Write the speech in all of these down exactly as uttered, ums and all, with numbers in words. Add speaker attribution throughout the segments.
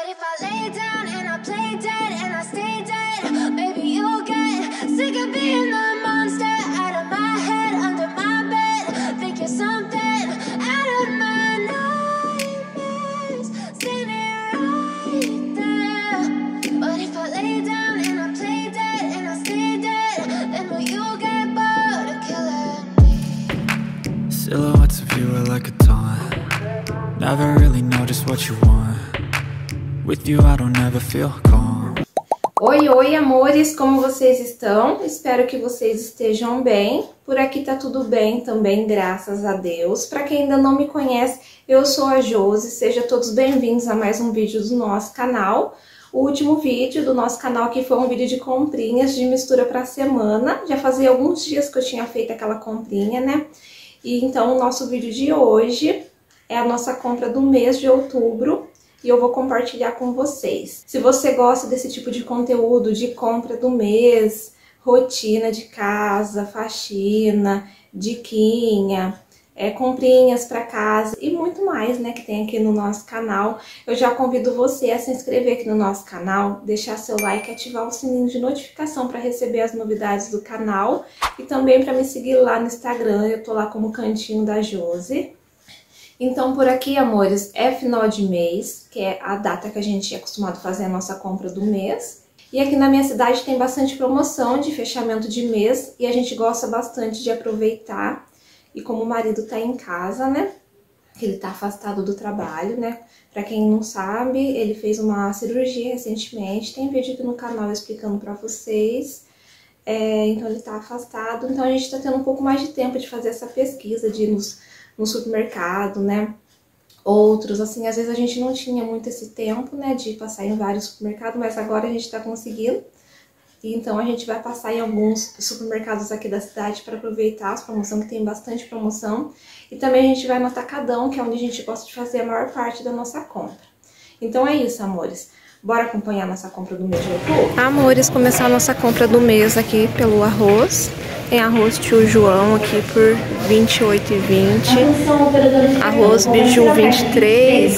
Speaker 1: But if I lay down and I play dead and I stay dead, maybe you'll get sick of being the monster out of my head, under my bed. Think you're something out of my nightmares, standing right there. But if I lay down and I play dead and I stay dead, then will you get bored of killing me?
Speaker 2: Silhouettes of you are like a taunt. Never really know just what you want. With you I don't ever feel calm.
Speaker 3: Oi, oi, amores, como vocês estão? Espero que vocês estejam bem. Por aqui tá tudo bem também, graças a Deus. Para quem ainda não me conhece, eu sou a Josi. Sejam todos bem-vindos a mais um vídeo do nosso canal. O último vídeo do nosso canal aqui foi um vídeo de comprinhas de mistura para semana. Já fazia alguns dias que eu tinha feito aquela comprinha, né? E então o nosso vídeo de hoje é a nossa compra do mês de outubro. E eu vou compartilhar com vocês. Se você gosta desse tipo de conteúdo de compra do mês, rotina de casa, faxina, diquinha, é, comprinhas para casa e muito mais, né, que tem aqui no nosso canal, eu já convido você a se inscrever aqui no nosso canal, deixar seu like e ativar o sininho de notificação para receber as novidades do canal e também para me seguir lá no Instagram. Eu tô lá como Cantinho da Josi. Então, por aqui, amores, é final de mês, que é a data que a gente é acostumado a fazer a nossa compra do mês. E aqui na minha cidade tem bastante promoção de fechamento de mês e a gente gosta bastante de aproveitar. E como o marido tá em casa, né, ele tá afastado do trabalho, né, pra quem não sabe, ele fez uma cirurgia recentemente, tem vídeo aqui no canal explicando pra vocês. É, então ele tá afastado, então a gente tá tendo um pouco mais de tempo de fazer essa pesquisa, de ir nos... no supermercado, né, outros, assim, às vezes a gente não tinha muito esse tempo, né, de passar em vários supermercados, mas agora a gente tá conseguindo, e então a gente vai passar em alguns supermercados aqui da cidade para aproveitar as promoções, que tem bastante promoção, e também a gente vai no Atacadão, que é onde a gente gosta de fazer a maior parte da nossa compra. Então é isso, amores. Bora acompanhar nossa compra do mês de outubro? Amores, começar a nossa compra do mês aqui pelo arroz. Tem arroz Tio João aqui por vinte e oito reais e vinte centavos. Arroz Biju vinte e três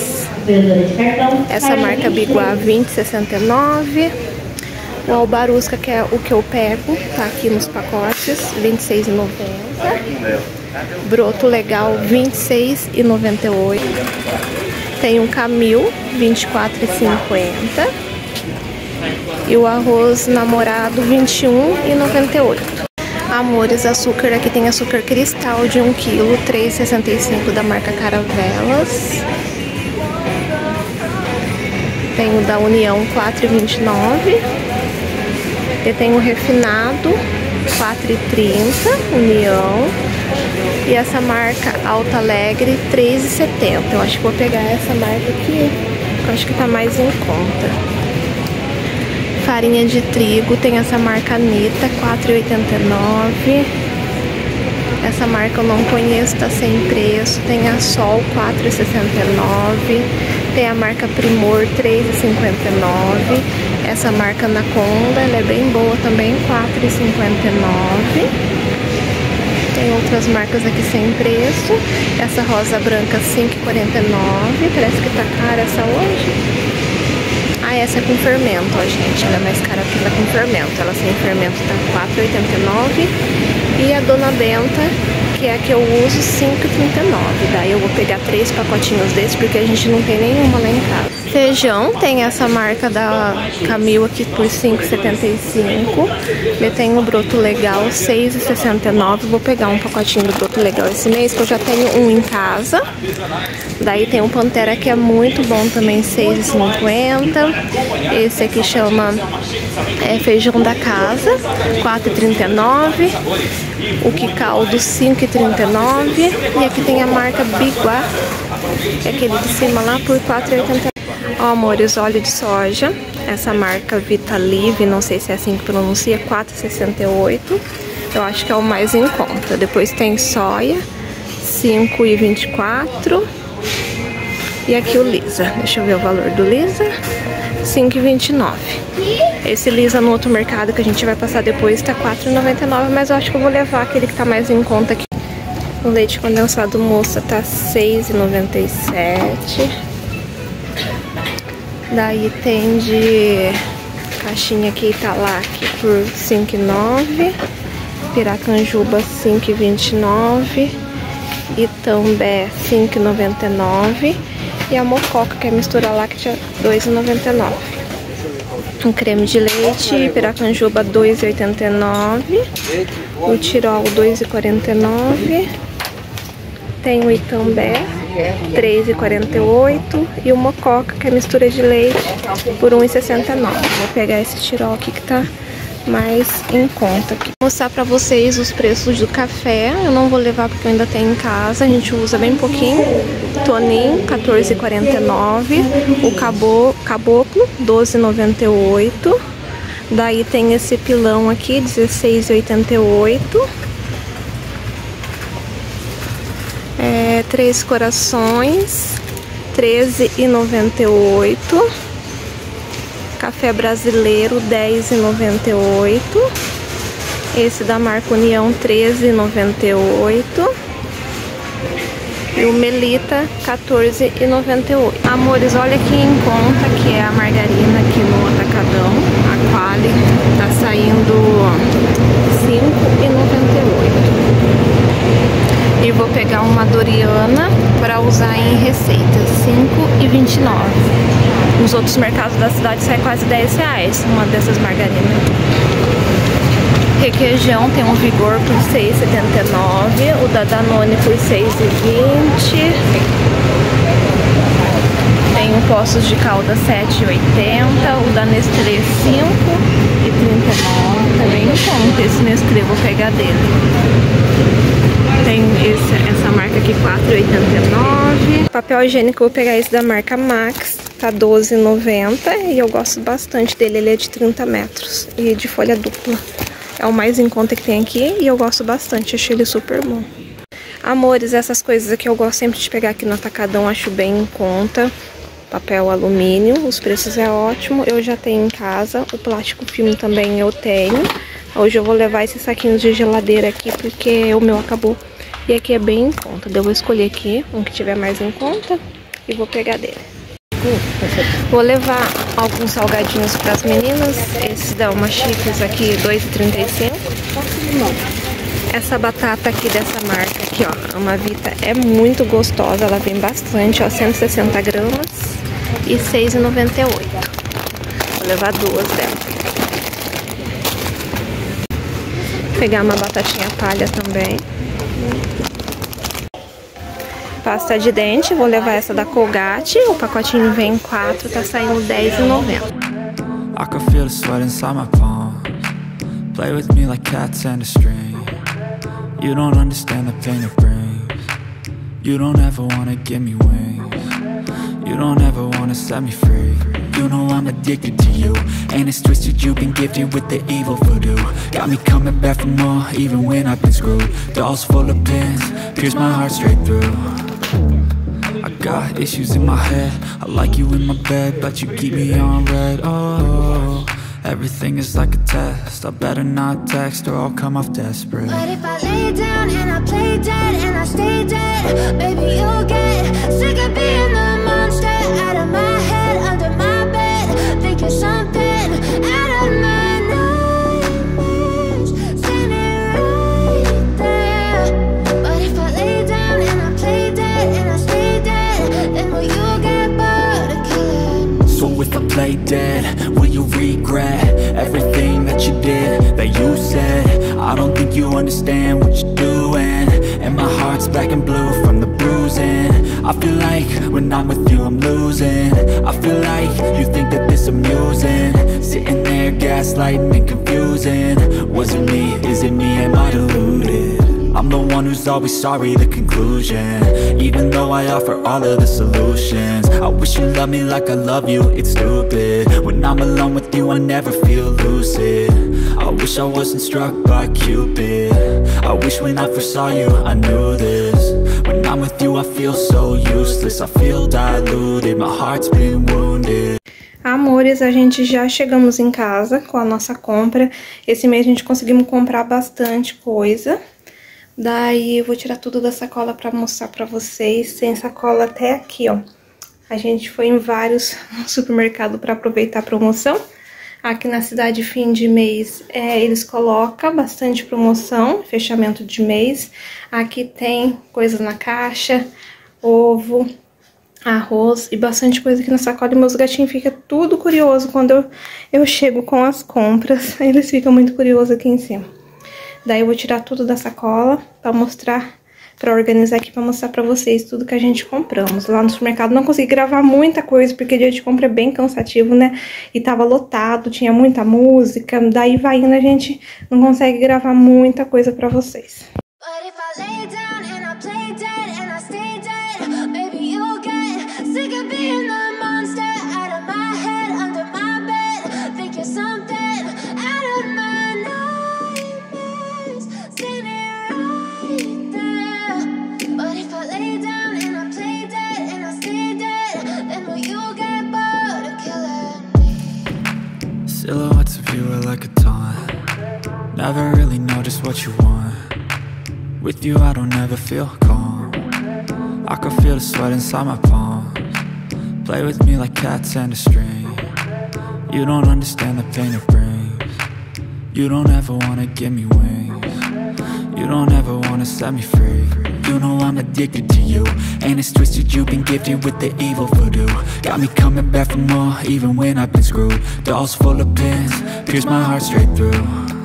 Speaker 3: reais. Essa marca Biguá vinte reais e sessenta e nove centavos. O Albarusca, que é o que eu pego, tá aqui nos pacotes, vinte e seis reais e noventa centavos. Broto Legal vinte e seis reais e noventa e oito centavos. Tem um Camil vinte e quatro reais e cinquenta centavos. E o arroz Namorado vinte e um reais e noventa e oito centavos. Amores, açúcar, aqui tem açúcar cristal de um quilo, três reais e sessenta e cinco centavos da marca Caravelas. Tem o da União, quatro reais e vinte e nove centavos. E tem o refinado, quatro reais e trinta centavos, União. E essa marca Alto Alegre, três reais e setenta centavos. Eu acho que vou pegar essa marca aqui, eu acho que tá mais em conta. Farinha de trigo, tem essa marca Anitta, quatro reais e oitenta e nove centavos. Essa marca eu não conheço, tá sem preço. Tem a Sol, quatro reais e sessenta e nove centavos. Tem a marca Primor, três reais e cinquenta e nove centavos. Essa marca Anaconda, ela é bem boa também, quatro reais e cinquenta e nove centavos. Tem outras marcas aqui sem preço. Essa rosa branca, cinco reais e quarenta e nove centavos. Parece que tá cara essa hoje. Ah, essa é com fermento, ó, gente. Ela é mais cara que ela com fermento. Ela sem fermento tá quatro reais e oitenta e nove centavos. E a Dona Benta, que é a que eu uso, cinco reais e trinta e nove centavos. Daí eu vou pegar três pacotinhos desses, porque a gente não tem nenhuma lá em casa. Feijão, tem essa marca da Camil aqui por cinco reais e setenta e cinco centavos. Eu tenho o Broto Legal, seis reais e sessenta e nove centavos. Vou pegar um pacotinho do Broto Legal esse mês, que eu já tenho um em casa. Daí tem um Pantera que é muito bom também, seis reais e cinquenta centavos. Esse aqui chama é, Feijão da Casa, quatro reais e trinta e nove centavos. O Quicaldo, cinco reais e trinta e nove centavos. E aqui tem a marca Biguá, que é aquele de cima lá, por quatro reais e oitenta centavos. Ó, amores, óleo de soja, essa marca Vitalive, não sei se é assim que pronuncia, quatro reais e sessenta e oito centavos. Eu acho que é o mais em conta. Depois tem soia, cinco reais e vinte e quatro centavos. E aqui o Lisa, deixa eu ver o valor do Lisa, cinco reais e vinte e nove centavos. Esse Lisa no outro mercado que a gente vai passar depois tá quatro reais e noventa e nove centavos, mas eu acho que eu vou levar aquele que tá mais em conta aqui. O leite condensado moça tá seis reais e noventa e sete centavos. Daí tem de caixinha aqui Italac por cinco reais e nove centavos. Piracanjuba cinco reais e vinte e nove centavos. Itambé cinco reais e noventa e nove centavos. E a Mococa, que é mistura láctea, dois reais e noventa e nove centavos. Um creme de leite, Piracanjuba dois reais e oitenta e nove centavos. O Tirol dois reais e quarenta e nove centavos. Tem o Itambé três reais e quarenta e oito centavos. E o Mococa, que é mistura de leite, por um real e sessenta e nove centavos. Vou pegar esse Tirol aqui que tá mais em conta aqui. Vou mostrar pra vocês os preços do café. Eu não vou levar porque eu ainda tenho em casa. A gente usa bem pouquinho. Tonin, quatorze reais e quarenta e nove centavos. O Cabo, Caboclo, doze reais e noventa e oito centavos. Daí tem esse pilão aqui, dezesseis reais e oitenta e oito centavos. É, Três Corações, treze reais e noventa e oito centavos. Café brasileiro, dez reais e noventa e oito centavos. Esse da marca União, treze reais e noventa e oito centavos. E o Melita, quatorze reais e noventa e oito centavos. Amores, olha aqui em conta que é a margarina aqui no Atacadão. A Quali tá saindo cinco reais e noventa e oito centavos. E vou pegar uma Doriana para usar em receitas, cinco reais e vinte e nove centavos. Nos outros mercados da cidade sai quase dez reais uma dessas margarinas. Requeijão tem um Vigor por seis reais e setenta e nove centavos, o da Danone por seis reais e vinte centavos. Tem um Poços de Calda sete reais e oitenta centavos, o da Nestlé cinco reais e trinta e nove centavos. Tá bem em conta esse Nestlé, vou pegar dele. Tem esse, essa marca aqui, quatro reais e oitenta e nove centavos. Papel higiênico, eu vou pegar esse da marca Max, tá doze reais e noventa centavos. E eu gosto bastante dele, ele é de trinta metros e de folha dupla. É o mais em conta que tem aqui e eu gosto bastante, achei ele super bom. Amores, essas coisas aqui eu gosto sempre de pegar aqui no Atacadão, acho bem em conta. Papel alumínio, os preços é ótimo, eu já tenho em casa. O plástico filme também eu tenho. Hoje eu vou levar esses saquinhos de geladeira aqui porque o meu acabou. E aqui é bem em conta, eu vou escolher aqui um que tiver mais em conta e vou pegar dele. Vou levar alguns salgadinhos para as meninas. Esse da Uma Chips aqui, dois reais e trinta e cinco centavos. Essa batata aqui dessa marca aqui, ó, a Amavita, é muito gostosa. Ela vem bastante, ó, cento e sessenta gramas e seis reais e noventa e oito centavos. Vou levar duas dela. Vou pegar uma batatinha palha também. Pasta de dente, vou levar essa da Colgate. O pacotinho vem em quatro, tá saindo dez reais e noventa centavos.
Speaker 2: I can feel the sweat inside my palms. Play with me like cats and a string. You don't understand the pain it brings. You don't ever wanna give me wings. You don't ever wanna set me free. You know I'm addicted to you, and it's twisted, you've been gifted with the evil voodoo. Got me coming back for more, even when I've been screwed. Dolls full of pins, pierce my heart straight through. I got issues in my head, I like you in my bed, but you keep me on red. Oh, everything is like a test, I better not text or I'll come off desperate.
Speaker 1: But if I lay down and I play dead and I stay dead, baby, you'll get sick of being the monster out of my head, under my bed, thinking something out of my nightmares, standing right there. But if I lay down and I play dead and I stay dead, then will you get bored of killing?
Speaker 2: So if I play dead, will you regret everything that you did, that you said? I don't think you understand what you're doing, and my heart's black and blue from the bruising. I feel like when I'm with you I'm losing. I feel like you think that this amusing, sitting there gaslighting and confusing. Was it me? Is it me? Am I deluded? I'm the one who's always sorry, the conclusion, even though I offer all of the solutions. I wish you loved me like I love you, it's stupid. When I'm alone with you I never feel lucid. I wish I wasn't struck by Cupid. I wish when I first saw you I knew this. When I'm with you I feel so useless, I feel diluted, my heart's been wounded.
Speaker 3: Amores, a gente já chegamos em casa com a nossa compra. Esse mês a gente conseguimos comprar bastante coisa. Daí eu vou tirar tudo da sacola pra mostrar pra vocês. Tem sacola até aqui, ó. A gente foi em vários supermercados para aproveitar a promoção. Aqui na cidade, fim de mês, é, eles colocam bastante promoção, fechamento de mês. Aqui tem coisas na caixa, ovo, arroz e bastante coisa aqui na sacola. E meus gatinhos ficam tudo curioso quando eu, eu chego com as compras. Eles ficam muito curiosos aqui em cima. Daí eu vou tirar tudo da sacola para mostrar, para organizar aqui, para mostrar para vocês tudo que a gente compramos. Lá no supermercado não consegui gravar muita coisa, porque dia de compra é bem cansativo, né? E tava lotado, tinha muita música, daí vai indo, a gente não consegue gravar muita coisa para vocês.
Speaker 2: Silhouettes of you are like a taunt. Never really know just what you want. With you I don't ever feel calm. I can feel the sweat inside my palms. Play with me like cats and a string. You don't understand the pain it brings. You don't ever wanna give me wings. You don't ever wanna set me free. You know I'm addicted to you, and it's twisted, you've been gifted with the evil voodoo. Got me coming back for more, even when I've been screwed. Dolls full of pins, pierce my heart straight through.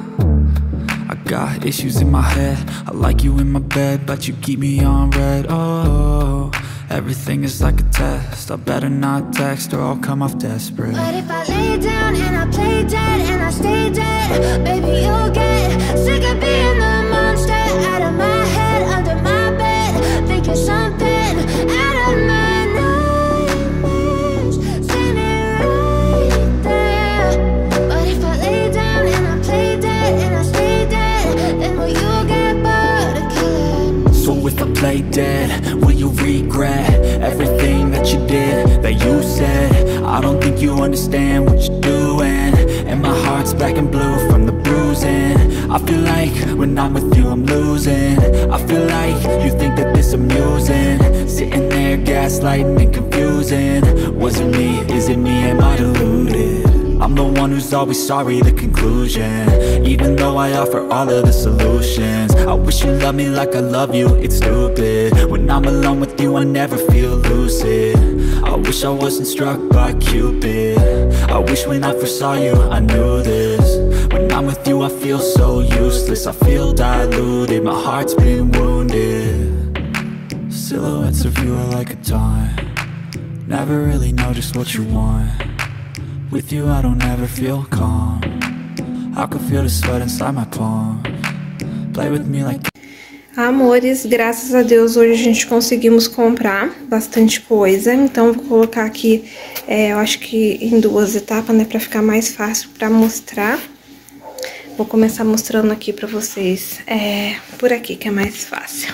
Speaker 2: I got issues in my head, I like you in my bed, but you keep me on red. Oh, everything is like a test, I better not text or I'll come off desperate.
Speaker 1: But if I lay down and I play dead and I stay dead, baby you'll get sick of being the monster out of my head, under my bed, thinking something out of my nightmares, standing right there. But if I lay down and I play dead and I stay dead, then will you get bored of killing?
Speaker 2: So if I play dead, will you regret everything that you did, that you said? I don't think you understand what you're doing, and my heart's black and blue from the bruising. I feel like when I'm with you I'm losing. I feel like you think that this amusing, sitting there gaslighting and confusing. Was it me? Is it me? Am I deluded? I'm the one who's always sorry, the conclusion, even though I offer all of the solutions. I wish you loved me like I love you, it's stupid. When I'm alone with you I never feel lucid. I wish I wasn't struck by Cupid. I wish when I first saw you I knew this. When I'm with you I feel so useless, I feel diluted, my heart's been wounded. Silhouettes of you are like a taunt. Never really know just what you want. With you I don't ever feel calm. I can feel the sweat inside my palms. Play with me like...
Speaker 3: Amores, graças a Deus hoje a gente conseguimos comprar bastante coisa. Então vou colocar aqui, é, eu acho que em duas etapas, né, pra ficar mais fácil pra mostrar. Vou começar mostrando aqui pra vocês, é, por aqui que é mais fácil.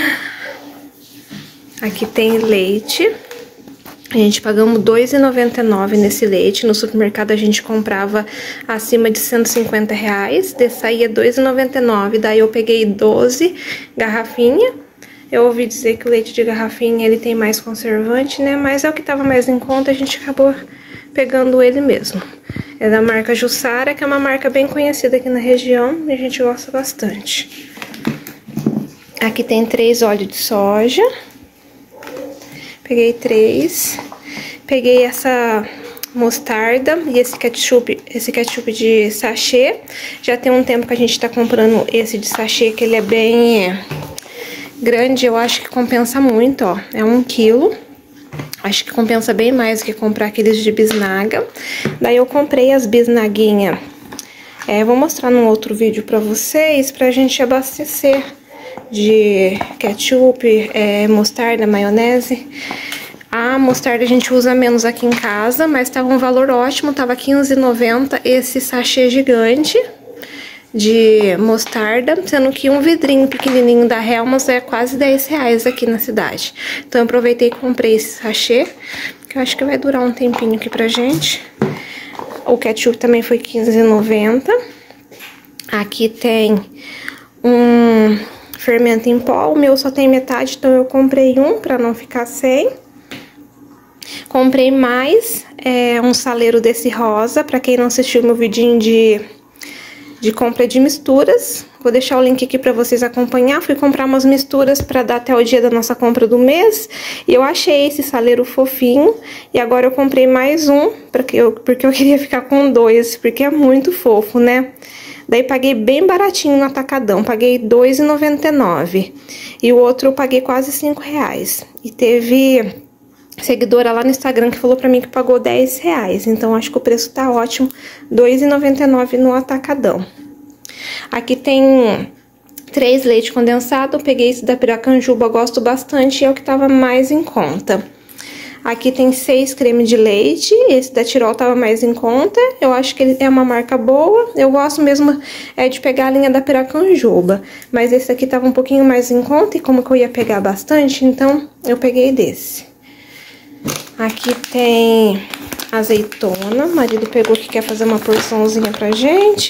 Speaker 3: Aqui tem leite. A gente pagamos dois reais e noventa e nove centavos nesse leite. No supermercado a gente comprava acima de cento e cinquenta reais. Desse saía dois reais e noventa e nove centavos. Daí eu peguei doze garrafinhas. Eu ouvi dizer que o leite de garrafinha ele tem mais conservante, né? Mas é o que tava mais em conta, a gente acabou pegando ele mesmo. É da marca Jussara, que é uma marca bem conhecida aqui na região e a gente gosta bastante. Aqui tem três óleos de soja. Peguei três. Peguei essa mostarda e esse ketchup, esse ketchup de sachê. Já tem um tempo que a gente tá comprando esse de sachê, que ele é bem grande. Eu acho que compensa muito, ó. É um quilo. Acho que compensa bem mais do que comprar aqueles de bisnaga. Daí eu comprei as bisnaguinhas. É, vou mostrar num outro vídeo pra vocês, pra gente abastecer de ketchup, é, mostarda, maionese. A mostarda a gente usa menos aqui em casa, mas tava um valor ótimo, tava quinze reais e noventa centavos esse sachê gigante de mostarda, sendo que um vidrinho pequenininho da Hellmann's é quase dez reais aqui na cidade. Então eu aproveitei e comprei esse sachê, que eu acho que vai durar um tempinho aqui pra gente. O ketchup também foi quinze reais e noventa centavos. Aqui tem um fermento em pó, o meu só tem metade, então eu comprei um pra não ficar sem. Comprei mais é, um saleiro desse rosa, pra quem não assistiu meu vidinho de, de compra de misturas. Vou deixar o link aqui pra vocês acompanhar. Fui comprar umas misturas pra dar até o dia da nossa compra do mês. E eu achei esse saleiro fofinho. E agora eu comprei mais um, porque eu, porque eu queria ficar com dois, porque é muito fofo, né? Daí paguei bem baratinho no atacadão, paguei dois reais e noventa e nove centavos. E o outro eu paguei quase cinco reais. E teve seguidora lá no Instagram que falou pra mim que pagou dez reais. Então acho que o preço tá ótimo, dois reais e noventa e nove centavos no atacadão. Aqui tem três leite condensado, eu peguei esse da Piracanjuba, gosto bastante, e é o que tava mais em conta. Aqui tem seis creme de leite, esse da Tirol tava mais em conta, eu acho que ele é uma marca boa, eu gosto mesmo é, de pegar a linha da Piracanjuba, mas esse aqui tava um pouquinho mais em conta, e como que eu ia pegar bastante, então eu peguei desse. Aqui tem azeitona, o marido pegou que quer fazer uma porçãozinha pra gente.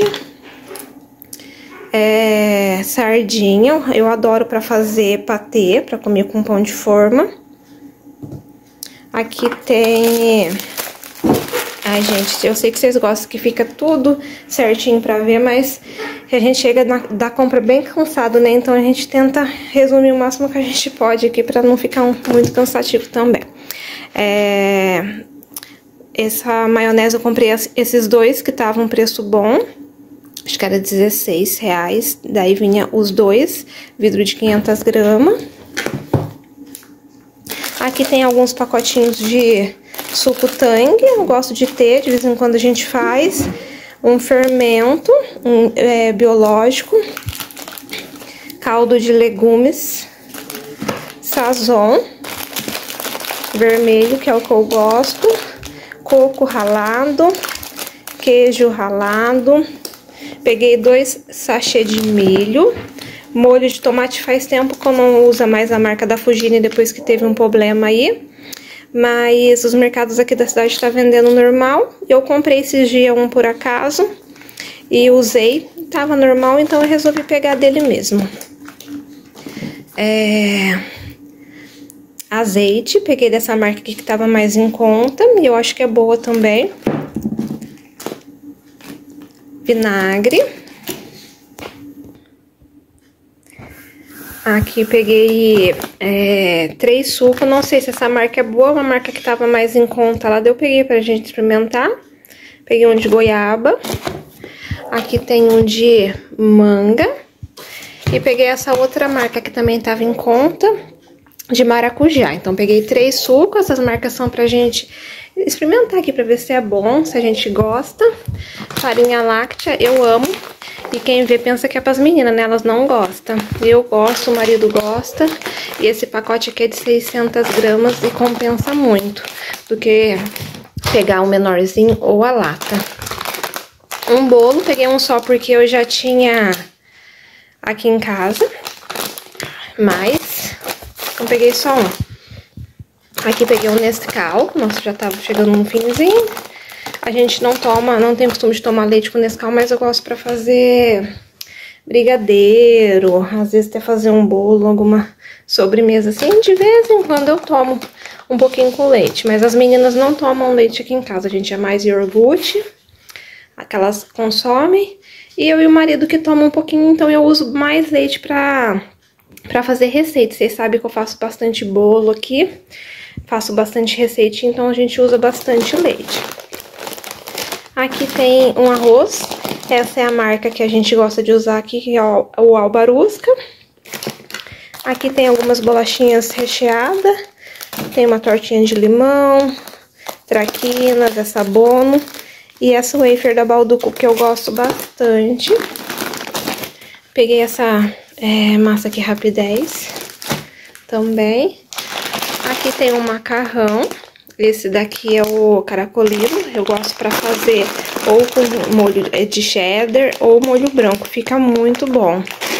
Speaker 3: É, sardinha, eu adoro pra fazer patê, pra comer com pão de forma. Aqui tem... Ai, gente, eu sei que vocês gostam que fica tudo certinho pra ver, mas a gente chega na, da compra bem cansado, né? Então a gente tenta resumir o máximo que a gente pode aqui pra não ficar um, muito cansativo também. É, essa maionese eu comprei esses dois que estavam um preço bom. Acho que era dezesseis reais, daí vinha os dois, vidro de quinhentas gramas. Aqui tem alguns pacotinhos de suco Tang, eu gosto de ter, de vez em quando a gente faz. Um fermento um, é, biológico, caldo de legumes, sazon, vermelho, que é o que eu gosto, coco ralado, queijo ralado. Peguei dois sachês de milho, molho de tomate faz tempo que eu não uso mais a marca da Fugini depois que teve um problema aí. Mas os mercados aqui da cidade estão vendendo normal. Eu comprei esses dias um por acaso e usei, tava normal, então eu resolvi pegar dele mesmo. É... Azeite, peguei dessa marca aqui que tava mais em conta e eu acho que é boa também. Vinagre. Aqui peguei é, três sucos, não sei se essa marca é boa, uma marca que tava mais em conta lá, eu peguei pra gente experimentar. Peguei um de goiaba, aqui tem um de manga, e peguei essa outra marca que também tava em conta, de maracujá. Então peguei três sucos, essas marcas são pra gente experimentar aqui pra ver se é bom, se a gente gosta. Farinha láctea, eu amo. E quem vê pensa que é pras meninas, né? Elas não gostam. Eu gosto, o marido gosta. E esse pacote aqui é de seiscentas gramas e compensa muito do que pegar o menorzinho ou a lata. Um bolo, peguei um só porque eu já tinha aqui em casa. Mas eu peguei só um. Aqui peguei um Nescau. Nossa, já tava chegando no finzinho. A gente não toma, não tem costume de tomar leite com Nescau, mas eu gosto pra fazer brigadeiro, às vezes até fazer um bolo, alguma sobremesa assim. De vez em quando eu tomo um pouquinho com leite, mas as meninas não tomam leite aqui em casa. A gente é mais iogurte, aquelas consomem, e eu e o marido que tomam um pouquinho, então eu uso mais leite pra, pra fazer receita. Vocês sabem que eu faço bastante bolo aqui, faço bastante receitinha, então a gente usa bastante leite. Aqui tem um arroz, essa é a marca que a gente gosta de usar aqui, que é o Albarusca. Aqui tem algumas bolachinhas recheadas, tem uma tortinha de limão, traquinas, essa Bono e essa wafer da Balduco, que eu gosto bastante. Peguei essa é, massa aqui Rapidez também. Aqui tem um macarrão. Esse daqui é o caracolino, eu gosto pra fazer ou com molho de cheddar ou molho branco, fica muito bom.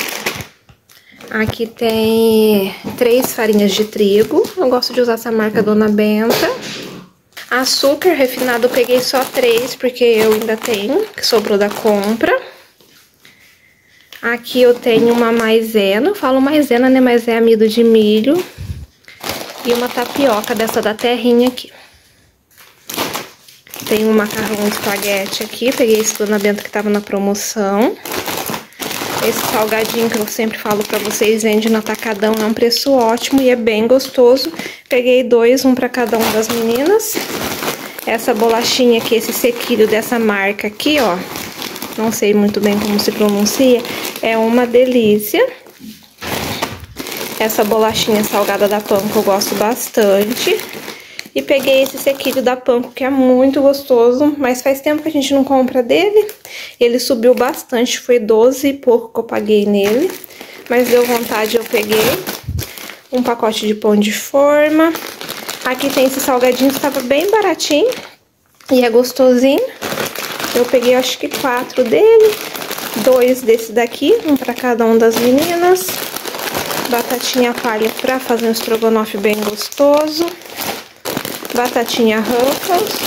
Speaker 3: Aqui tem três farinhas de trigo, eu gosto de usar essa marca Dona Benta. Açúcar refinado eu peguei só três, porque eu ainda tenho, que sobrou da compra. Aqui eu tenho uma maisena, eu falo maisena, né, mas é amido de milho. E uma tapioca dessa da terrinha aqui. Tem um macarrão de espaguete aqui, peguei esse Dona Benta que tava na promoção. Esse salgadinho que eu sempre falo pra vocês, vende no atacadão, é um preço ótimo e é bem gostoso. Peguei dois, um pra cada uma das meninas. Essa bolachinha aqui, esse sequilho dessa marca aqui, ó, não sei muito bem como se pronuncia, é uma delícia. Essa bolachinha salgada da Panko eu gosto bastante. E peguei esse sequilho da Panko, que é muito gostoso, mas faz tempo que a gente não compra dele. Ele subiu bastante, foi doze e pouco que eu paguei nele, mas deu vontade, eu peguei. Um pacote de pão de forma. Aqui tem esse salgadinho que estava bem baratinho e é gostosinho. Eu peguei acho que quatro dele, dois desse daqui, um para cada um das meninas. Batatinha palha para fazer um estrogonofe bem gostoso. Batatinha Ruffles.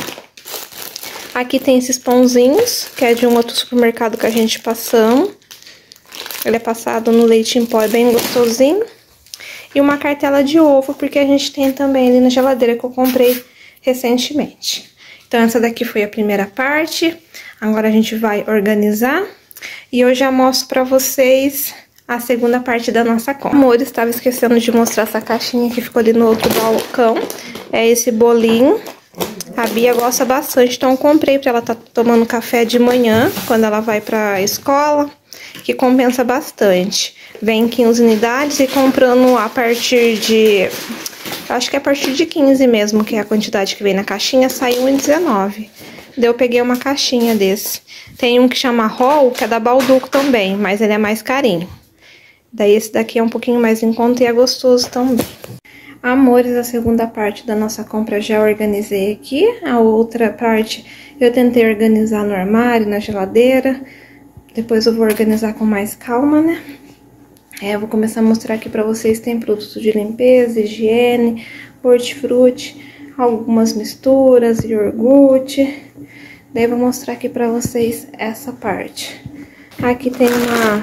Speaker 3: Aqui tem esses pãozinhos, que é de um outro supermercado que a gente passamos. Ele é passado no leite em pó, é bem gostosinho. E uma cartela de ovo, porque a gente tem também ali na geladeira que eu comprei recentemente. Então essa daqui foi a primeira parte. Agora a gente vai organizar. E eu já mostro pra vocês a segunda parte da nossa compra. Amor, estava esquecendo de mostrar essa caixinha que ficou ali no outro balcão. É esse bolinho. A Bia gosta bastante, então eu comprei pra ela estar tá tomando café de manhã, quando ela vai pra escola, que compensa bastante. Vem quinze unidades e comprando a partir de... acho que é a partir de quinze mesmo, que é a quantidade que vem na caixinha, saiu um e dezenove. Daí eu peguei uma caixinha desse. Tem um que chama Roll, que é da Balduco também, mas ele é mais carinho. Daí esse daqui é um pouquinho mais em conta e é gostoso também. Amores, a segunda parte da nossa compra já organizei aqui. A outra parte eu tentei organizar no armário, na geladeira. Depois eu vou organizar com mais calma, né? É, eu vou começar a mostrar aqui pra vocês. Tem produto de limpeza, higiene, hortifruti, algumas misturas, iogurte. Daí eu vou mostrar aqui pra vocês essa parte. Aqui tem uma...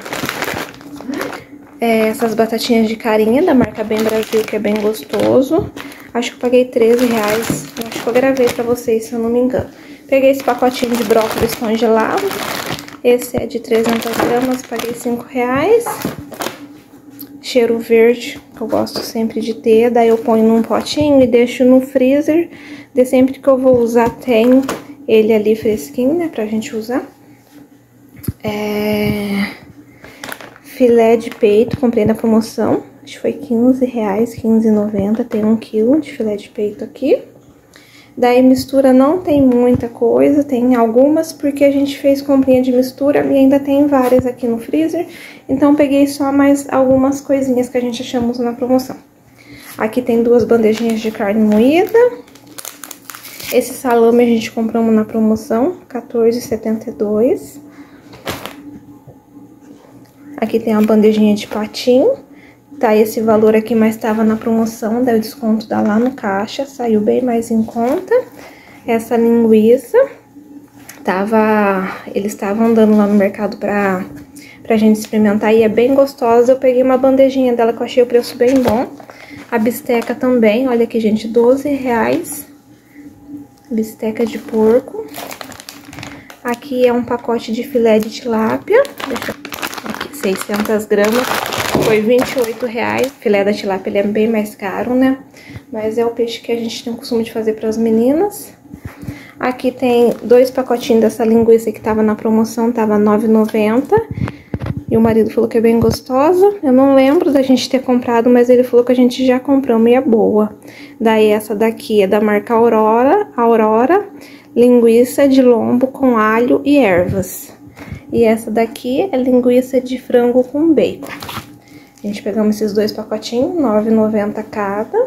Speaker 3: É, essas batatinhas de carinha da marca Bem Brasil, que é bem gostoso. Acho que eu paguei treze reais. Eu acho que eu gravei pra vocês, se eu não me engano. Peguei esse pacotinho de brócolis congelado. Esse é de trezentas gramas, paguei cinco reais. Cheiro verde, que eu gosto sempre de ter. Daí eu ponho num potinho e deixo no freezer. De sempre que eu vou usar, tem ele ali fresquinho, né, pra gente usar. É... Filé de peito, comprei na promoção, acho que foi quinze reais, quinze reais e noventa centavos, tem um quilo de filé de peito aqui. Daí mistura não tem muita coisa, tem algumas porque a gente fez comprinha de mistura e ainda tem várias aqui no freezer. Então peguei só mais algumas coisinhas que a gente achamos na promoção. Aqui tem duas bandejinhas de carne moída. Esse salame a gente comprou na promoção, quatorze reais e setenta e dois centavos. Aqui tem uma bandejinha de patinho, tá esse valor aqui, mas tava na promoção, daí o desconto dá lá no caixa, saiu bem mais em conta. Essa linguiça, tava, eles estavam dando lá no mercado pra, pra gente experimentar e é bem gostosa. Eu peguei uma bandejinha dela que eu achei o preço bem bom. A bisteca também, olha aqui, gente, doze reais, bisteca de porco. Aqui é um pacote de filé de tilápia, deixa eu... seiscentas gramas, foi vinte e oito reais. O filé da tilápia ele é bem mais caro, né? Mas é o peixe que a gente tem o costume de fazer para as meninas. Aqui tem dois pacotinhos dessa linguiça que tava na promoção, tava nove reais e noventa centavos. E o marido falou que é bem gostosa. Eu não lembro da gente ter comprado, mas ele falou que a gente já comprou e é boa. Daí essa daqui é da marca Aurora, Aurora, linguiça de lombo com alho e ervas. E essa daqui é linguiça de frango com bacon. A gente pegamos esses dois pacotinhos, nove reais e noventa centavos cada.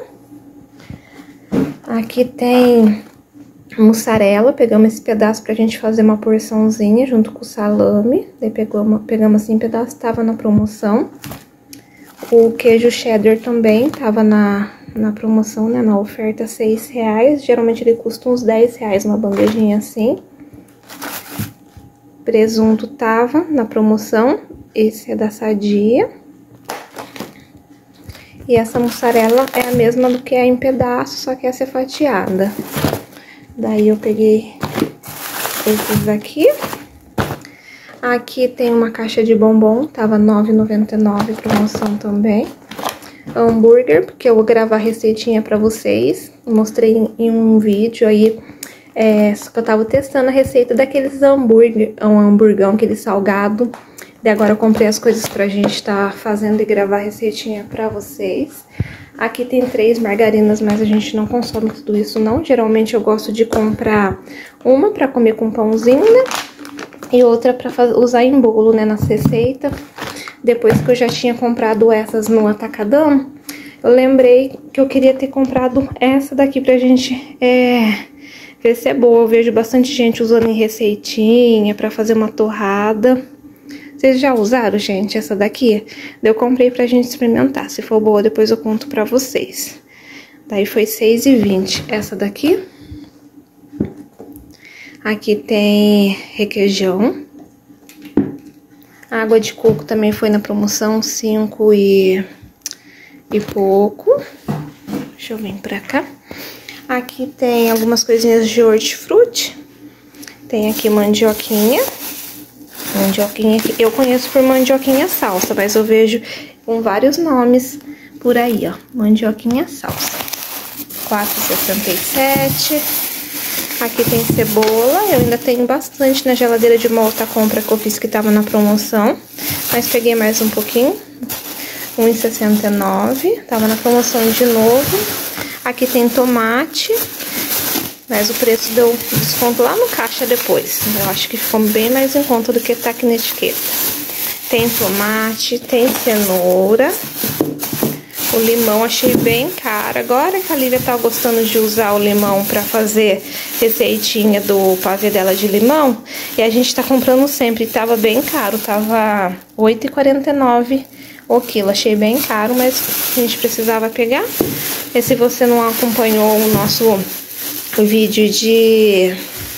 Speaker 3: Aqui tem mussarela, pegamos esse pedaço pra gente fazer uma porçãozinha junto com o salame. Daí pegamos, pegamos assim, um pedaço, tava na promoção. O queijo cheddar também tava na, na promoção, né, na oferta, seis reais. Geralmente ele custa uns dez reais uma bandejinha assim. Presunto tava na promoção, esse é da Sadia. E essa mussarela é a mesma do que é em pedaço, só que essa é fatiada. Daí eu peguei esses daqui. Aqui tem uma caixa de bombom, tava nove reais e noventa e nove centavos, promoção também. Hambúrguer, porque eu vou gravar receitinha pra vocês. Mostrei em um vídeo aí, é, só que eu tava testando a receita daqueles hambúrguer, um hamburgão, aquele salgado. E agora eu comprei as coisas pra gente tá fazendo e gravar receitinha pra vocês. Aqui tem três margarinas, mas a gente não consome tudo isso não. Geralmente eu gosto de comprar uma pra comer com pãozinho, né? E outra pra usar em bolo, né, nas receitas. Depois que eu já tinha comprado essas no Atacadão, eu lembrei que eu queria ter comprado essa daqui pra gente é, ver se é boa. Eu vejo bastante gente usando em receitinha pra fazer uma torrada. Vocês já usaram, gente, essa daqui? Eu comprei pra gente experimentar. Se for boa, depois eu conto pra vocês. Daí foi seis reais e vinte centavos essa daqui. Aqui tem requeijão. A água de coco também foi na promoção, cinco e, e pouco. Deixa eu vir pra cá. Aqui tem algumas coisinhas de hortifruti. Tem aqui mandioquinha. Mandioquinha aqui. Eu conheço por mandioquinha salsa, mas eu vejo com vários nomes por aí, ó. Mandioquinha salsa. quatro reais e sessenta e sete centavos. Aqui tem cebola, eu ainda tenho bastante na geladeira de uma outra compra que eu fiz que tava na promoção. Mas peguei mais um pouquinho, um real e sessenta e nove centavos, tava na promoção de novo. Aqui tem tomate, mas o preço deu desconto lá no caixa depois. Eu acho que ficou bem mais em conta do que tá aqui na etiqueta. Tem tomate, tem cenoura. O limão achei bem caro. Agora que a Lívia tá gostando de usar o limão pra fazer receitinha do pavê dela de limão, e a gente tá comprando sempre. Tava bem caro, tava oito reais e quarenta e nove centavos o quilo. Achei bem caro, mas a gente precisava pegar. E se você não acompanhou o nosso vídeo de...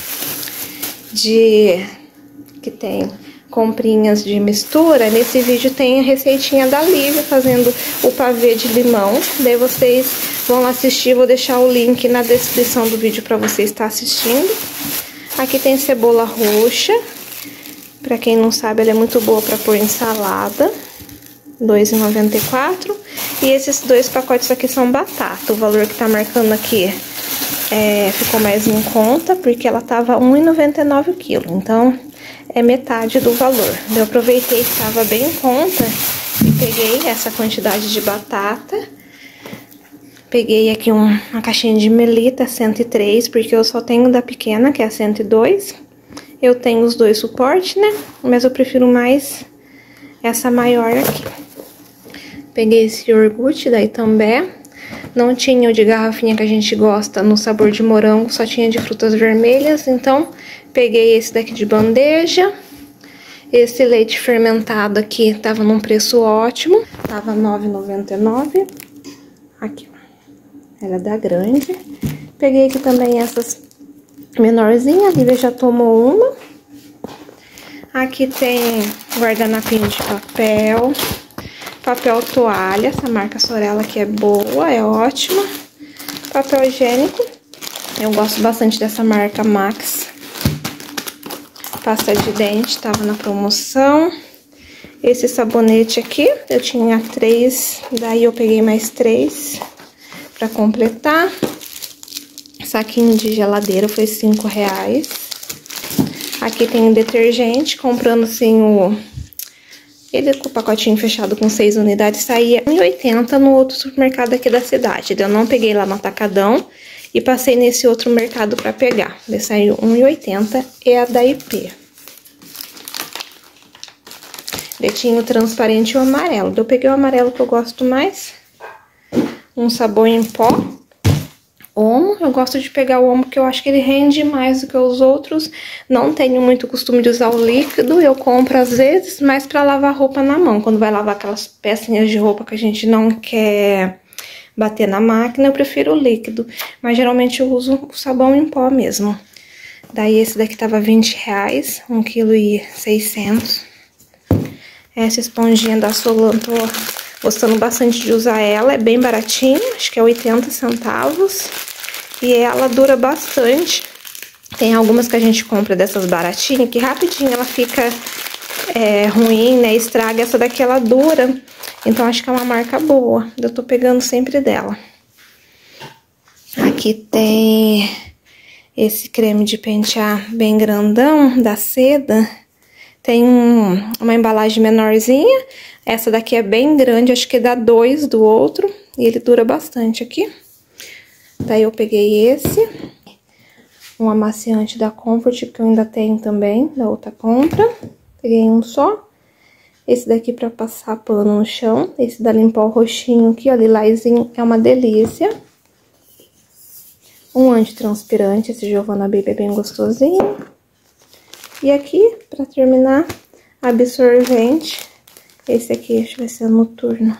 Speaker 3: de... que tem... comprinhas de mistura, nesse vídeo tem a receitinha da Lívia fazendo o pavê de limão. Daí vocês vão lá assistir, vou deixar o link na descrição do vídeo para você estar assistindo. Aqui tem cebola roxa, para quem não sabe ela é muito boa para pôr em salada, dois reais e noventa e quatro centavos. E esses dois pacotes aqui são batata, o valor que tá marcando aqui é, ficou mais em conta, porque ela tava um real e noventa e nove centavos o quilo, então é metade do valor. Eu aproveitei que estava bem em conta e peguei essa quantidade de batata. Peguei aqui um, uma caixinha de melita cento e três, porque eu só tenho da pequena, que é a cento e dois. Eu tenho os dois suportes, né? Mas eu prefiro mais essa maior aqui. Peguei esse iogurte da Itambé. Não tinha o de garrafinha que a gente gosta no sabor de morango, só tinha de frutas vermelhas, então peguei esse daqui de bandeja. Esse leite fermentado aqui tava num preço ótimo, tava nove reais e noventa e nove centavos. Aqui, ó, ela é da grande. Peguei aqui também essas menorzinhas, a Lívia já tomou uma. Aqui tem guardanapinho de papel. Papel toalha, essa marca Sorella aqui é boa, é ótima. Papel higiênico, eu gosto bastante dessa marca Max. Pasta de dente, tava na promoção. Esse sabonete aqui, eu tinha três, daí eu peguei mais três pra completar. Saquinho de geladeira foi cinco reais. Aqui tem um detergente, comprando assim o... ele com o pacotinho fechado com seis unidades saía um real e oitenta centavos no outro supermercado aqui da cidade. Eu não peguei lá no Atacadão e passei nesse outro mercado pra pegar. Ele saiu um real e oitenta centavos e a da I P. Ele tinha o transparente e o amarelo. Eu peguei o amarelo que eu gosto mais. Um sabão em pó. Omo, eu gosto de pegar o omo porque eu acho que ele rende mais do que os outros. Não tenho muito costume de usar o líquido, eu compro às vezes, mas pra lavar roupa na mão. Quando vai lavar aquelas pecinhas de roupa que a gente não quer bater na máquina, eu prefiro o líquido. Mas geralmente eu uso o sabão em pó mesmo. Daí esse daqui tava vinte reais, um vírgula seis quilos. Essa esponjinha da Solano, tô gostando bastante de usar ela, é bem baratinha, acho que é oitenta centavos. E ela dura bastante. Tem algumas que a gente compra dessas baratinhas, que rapidinho ela fica é, ruim, né? Estraga. Essa daqui ela dura, então acho que é uma marca boa. Eu tô pegando sempre dela. Aqui tem esse creme de pentear bem grandão, da Seda. Tem um, uma embalagem menorzinha. Essa daqui é bem grande, acho que dá dois do outro. E ele dura bastante aqui. Daí eu peguei esse. Um amaciante da Comfort, que eu ainda tenho também, da outra compra. Peguei um só. Esse daqui pra passar pano no chão. Esse da limpar o roxinho aqui, ó, lilazinho, é uma delícia. Um antitranspirante, esse Giovanna Baby é bem gostosinho. E aqui, pra terminar, absorvente. Esse aqui, acho que vai ser noturno.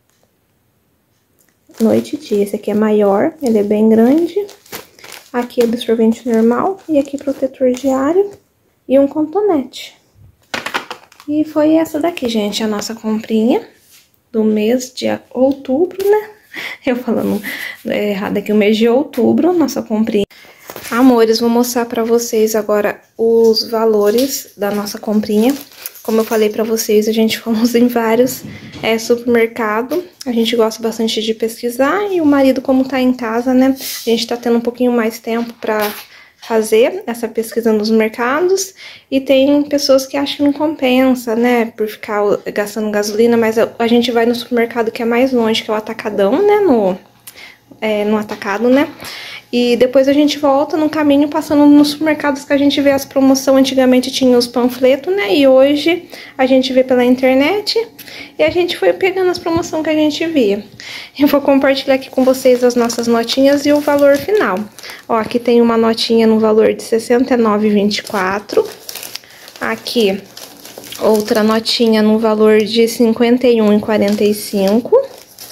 Speaker 3: Noite e dia. Esse aqui é maior, ele é bem grande. Aqui absorvente normal. E aqui protetor diário. E um cotonete. E foi essa daqui, gente, a nossa comprinha do mês de outubro, né? Eu falando é, errado aqui, o mês de outubro, nossa comprinha. Amores, vou mostrar pra vocês agora os valores da nossa comprinha. Como eu falei pra vocês, a gente fomos em vários é, supermercados. A gente gosta bastante de pesquisar e o marido, como tá em casa, né? A gente tá tendo um pouquinho mais tempo pra fazer essa pesquisa nos mercados. E tem pessoas que acham que não compensa, né? Por ficar gastando gasolina, mas a, a gente vai no supermercado que é mais longe, que é o Atacadão, né? No, é, no Atacado, né? E depois a gente volta no caminho passando nos supermercados que a gente vê as promoções. Antigamente tinha os panfletos, né? E hoje a gente vê pela internet e a gente foi pegando as promoções que a gente via. Eu vou compartilhar aqui com vocês as nossas notinhas e o valor final. Ó, aqui tem uma notinha no valor de sessenta e nove reais e vinte e quatro centavos. Aqui, outra notinha no valor de cinquenta e um reais e quarenta e cinco centavos.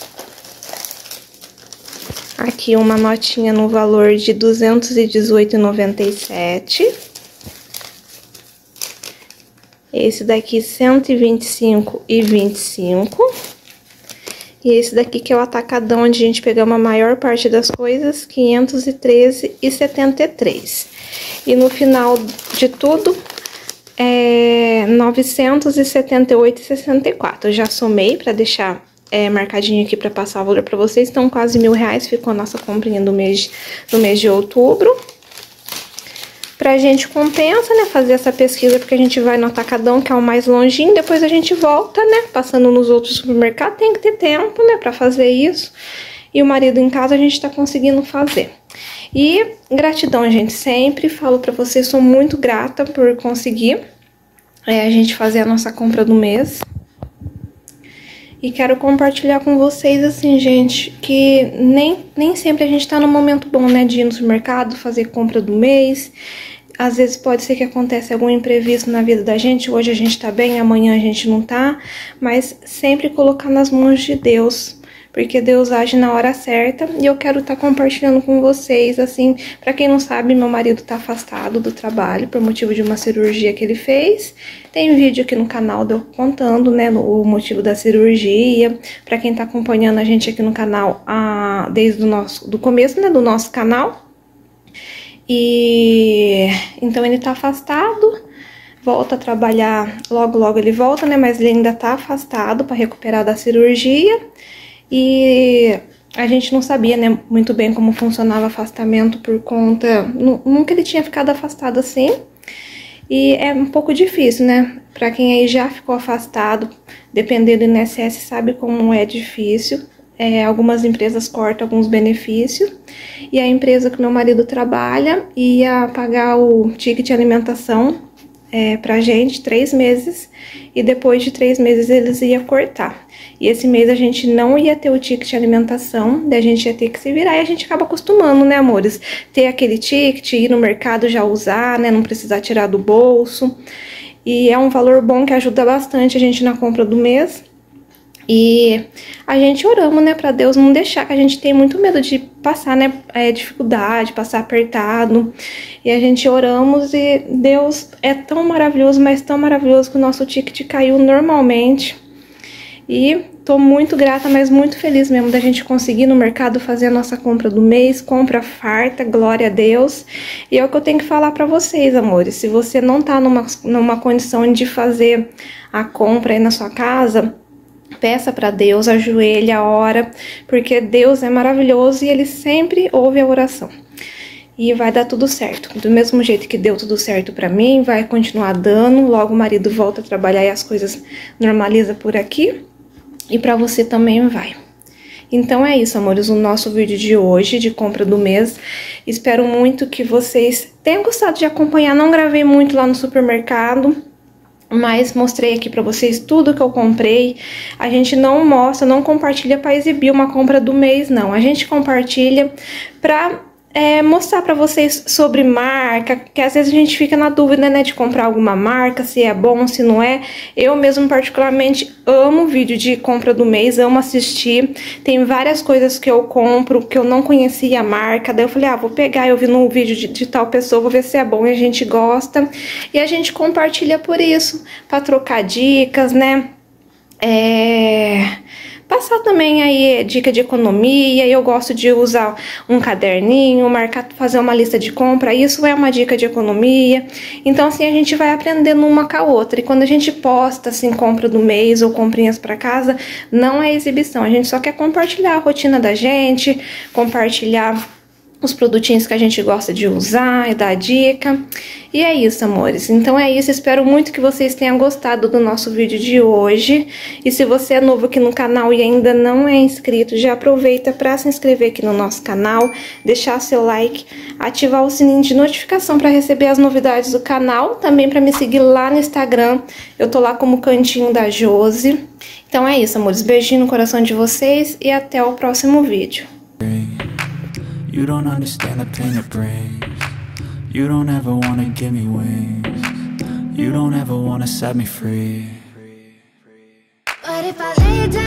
Speaker 3: Aqui uma notinha no valor de duzentos e dezoito reais e noventa e sete centavos. Esse daqui cento e vinte e cinco reais e vinte e cinco centavos. E esse daqui que é o Atacadão, onde a gente pegamos a maior parte das coisas, quinhentos e treze reais e setenta e três centavos. E no final de tudo, é novecentos e setenta e oito reais e sessenta e quatro centavos. Eu já somei para deixar É, marcadinho aqui para passar o valor para vocês. Então, quase mil reais ficou a nossa comprinha do mês, do mês de outubro. Pra gente compensa, né, fazer essa pesquisa, porque a gente vai no Atacadão, que é o mais longinho, depois a gente volta, né, passando nos outros supermercados. Tem que ter tempo, né, pra fazer isso. E o marido em casa a gente tá conseguindo fazer. E gratidão, gente, sempre falo pra vocês, sou muito grata por conseguir é, a gente fazer a nossa compra do mês. E quero compartilhar com vocês, assim, gente, que nem, nem sempre a gente tá num momento bom, né, de ir no supermercado, fazer compra do mês. Às vezes pode ser que aconteça algum imprevisto na vida da gente, hoje a gente tá bem, amanhã a gente não tá, mas sempre colocar nas mãos de Deus, porque Deus age na hora certa. E eu quero estar tá compartilhando com vocês, assim, pra quem não sabe, meu marido tá afastado do trabalho por motivo de uma cirurgia que ele fez. Tem um vídeo aqui no canal eu contando, né, o motivo da cirurgia, pra quem tá acompanhando a gente aqui no canal a, desde o nosso, do começo, né, do nosso canal. E então ele tá afastado, volta a trabalhar, logo logo ele volta, né, mas ele ainda tá afastado pra recuperar da cirurgia. E a gente não sabia, né, muito bem como funcionava o afastamento por conta... Nunca ele tinha ficado afastado assim. E é um pouco difícil, né? Pra quem aí já ficou afastado, dependendo do I N S S, sabe como é difícil. É, algumas empresas cortam alguns benefícios. E a empresa que meu marido trabalha ia pagar o ticket de alimentação é, pra gente, três meses. E depois de três meses eles iam cortar. E esse mês a gente não ia ter o ticket de alimentação, daí a gente ia ter que se virar e a gente acaba acostumando, né, amores? Ter aquele ticket, ir no mercado já usar, né, não precisar tirar do bolso. E é um valor bom que ajuda bastante a gente na compra do mês. E a gente oramos, né, pra Deus não deixar, que a gente tem muito medo de passar, né, é, dificuldade, passar apertado. E a gente oramos e Deus é tão maravilhoso, mas tão maravilhoso que o nosso ticket caiu normalmente. E tô muito grata, mas muito feliz mesmo da gente conseguir no mercado fazer a nossa compra do mês, compra farta, glória a Deus. E é o que eu tenho que falar pra vocês, amores, se você não tá numa, numa condição de fazer a compra aí na sua casa, peça pra Deus, ajoelha, ora, porque Deus é maravilhoso e Ele sempre ouve a oração. E vai dar tudo certo. Do mesmo jeito que deu tudo certo pra mim, vai continuar dando. Logo o marido volta a trabalhar e as coisas normalizam por aqui. E pra você também vai. Então é isso, amores, o nosso vídeo de hoje, de compra do mês. Espero muito que vocês tenham gostado de acompanhar. Não gravei muito lá no supermercado, mas mostrei aqui pra vocês tudo que eu comprei. A gente não mostra, não compartilha pra exibir uma compra do mês, não. A gente compartilha pra... É, mostrar pra vocês sobre marca, que às vezes a gente fica na dúvida, né, de comprar alguma marca, se é bom, se não é. Eu mesmo particularmente amo vídeo de compra do mês, amo assistir. Tem várias coisas que eu compro, que eu não conhecia a marca, daí eu falei, ah, vou pegar, eu vi no vídeo de, de tal pessoa, vou ver se é bom e a gente gosta. E a gente compartilha por isso, pra trocar dicas, né, é... passar também aí dica de economia. Eu gosto de usar um caderninho, marcar, fazer uma lista de compra, isso é uma dica de economia. Então assim a gente vai aprendendo uma com a outra. E quando a gente posta assim compra do mês ou comprinhas para casa, não é exibição, a gente só quer compartilhar a rotina da gente, compartilhar os produtinhos que a gente gosta de usar e dar dica. E é isso, amores. Então é isso, espero muito que vocês tenham gostado do nosso vídeo de hoje. E se você é novo aqui no canal e ainda não é inscrito, já aproveita para se inscrever aqui no nosso canal, deixar seu like, ativar o sininho de notificação para receber as novidades do canal, também para me seguir lá no Instagram, eu tô lá como Cantinho da Josi. Então é isso, amores, beijinho no coração de vocês e até o próximo vídeo.
Speaker 2: You don't understand the pain it brings. You don't ever wanna give me wings. You don't ever wanna set me free.
Speaker 1: But if I lay down